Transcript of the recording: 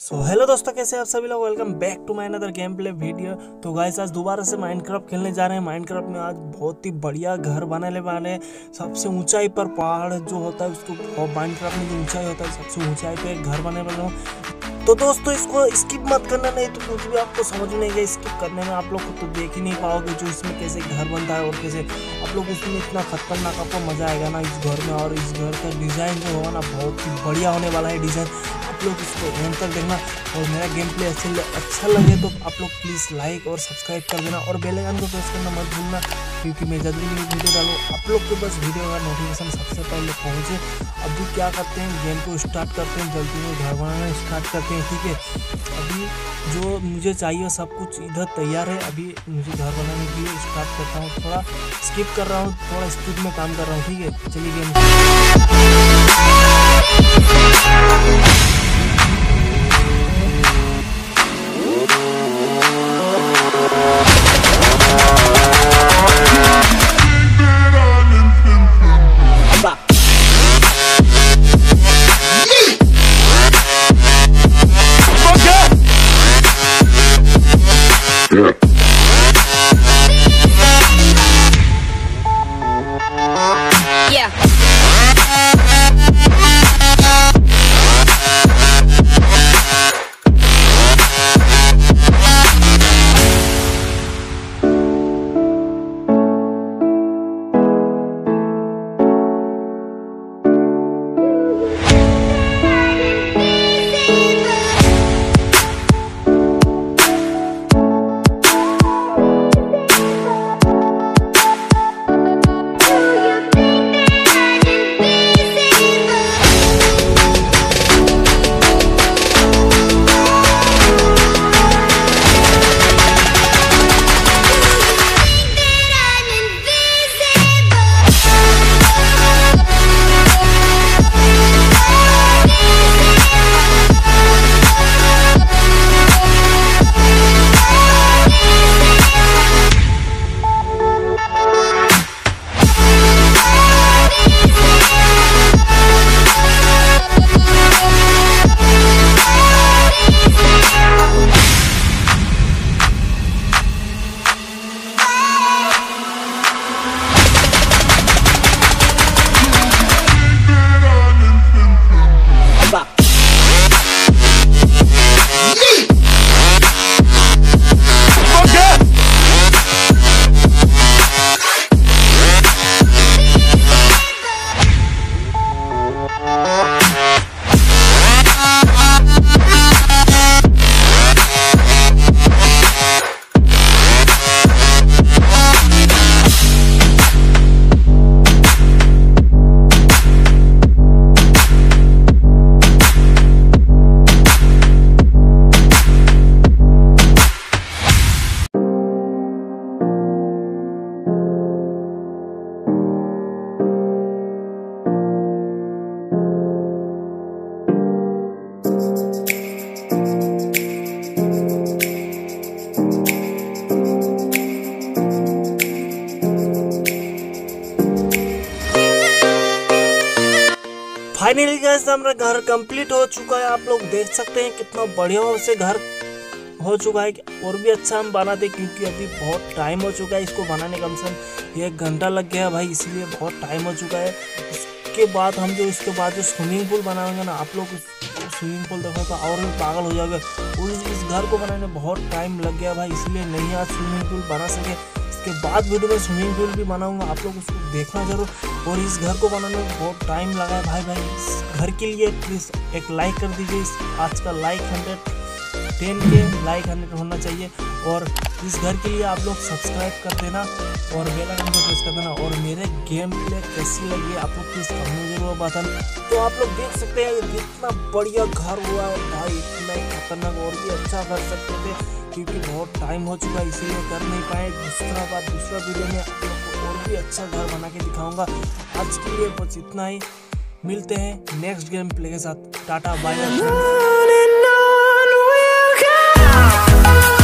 So hello दोस्तों, कैसे आप सभी लोग। Welcome back to my another game play video. तो गाइस आज दोबारा से माइनक्राफ्ट खेलने जा रहे हैं। माइनक्राफ्ट में आज बहुत ही बढ़िया घर बनाने वाले हैं। सबसे ऊंचाई पर पहाड़ जो होता है उसको, माइनक्राफ्ट में जो ऊंचाई होता है सबसे ऊंचाई पे एक घर बनाने वाला हूँ। तो दोस्तों इसको स्किप मत करना, नहीं तो कुछ भी आपको समझ नहीं आएगा। स्किप करने में आप लोग को तो देख ही नहीं पाओगे जो इसमें कैसे घर बनता है और कैसे आप लोग इसमें इतना खतरनाक आपको मजा आएगा ना इस घर में। और इस घर का डिज़ाइन जो होगा ना बहुत ही बढ़िया होने वाला है डिज़ाइन। आप लोग इसको एंड तक देखना और मेरा गेम प्ले अच्छा लगे तो आप लोग प्लीज़ लाइक और सब्सक्राइब कर देना और बेल आइकन को प्रेस करना मत भूलना, क्योंकि मैं जल्दी भी वीडियो डालूँ आप लोग के पास वीडियो का नोटिफिकेशन सबसे पहले पहुँचे। अभी क्या करते हैं, गेम को स्टार्ट करते हैं, जल्दी में घर बनाना स्टार्ट करते हैं। ठीक है, अभी जो मुझे चाहिए सब कुछ इधर तैयार है। अभी मुझे घर बनाने के लिए स्टार्ट करता हूँ। थोड़ा स्किप कर रहा हूँ, थोड़ा स्पीड में काम कर रहा हूँ। ठीक है, चलिए गेम फाइनली गाइस हमारा घर कंप्लीट हो चुका है। आप लोग देख सकते हैं कितना बढ़िया से घर हो चुका है। और भी अच्छा हम बनाते क्योंकि अभी बहुत टाइम हो चुका है इसको बनाने, कम से कम 1 घंटा लग गया भाई, इसलिए बहुत टाइम हो चुका है। उसके बाद हम जो इसके बाद जो स्विमिंग पूल बनाएंगे ना, आप लोग स्विमिंग पूल देखो तो और भी पागल हो जाओगे। इस घर को बनाने में बहुत टाइम लग गया भाई, इसलिए नहीं आज स्विमिंग पूल बना सके। इसके बाद वीडियो में स्विमिंग पूल भी बनाऊंगा, आप लोग उसको देखना जरूर। और इस घर को बनाने में बहुत टाइम लगा है भाई। इस घर के लिए प्लीज़ एक लाइक कर दीजिए। आज का लाइक 110 के लाइक 100 होना चाहिए। और इस घर के लिए आप लोग सब्सक्राइब कर देना और बेल आइकन को प्रेस कर देना। और मेरे गेम प्ले कैसी लगी आप लोग प्लीज़ कमेंट जरूर बताना। तो आप लोग देख सकते हैं कितना बढ़िया घर हुआ है भाई, इतना ही खतरनाक। और भी अच्छा कर सकते थे क्योंकि बहुत टाइम हो चुका है इसीलिए कर नहीं पाए। दूसरा वीडियो में आप लोग को और भी अच्छा घर बना के दिखाऊंगा। आज के लिए बस इतना ही, मिलते हैं नेक्स्ट गेम प्ले के साथ। Tata bye.